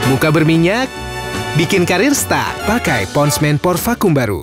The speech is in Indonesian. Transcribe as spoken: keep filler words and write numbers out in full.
Muka berminyak? Bikin karir stuck, pakai Pond's Man Pore Vacuum baru.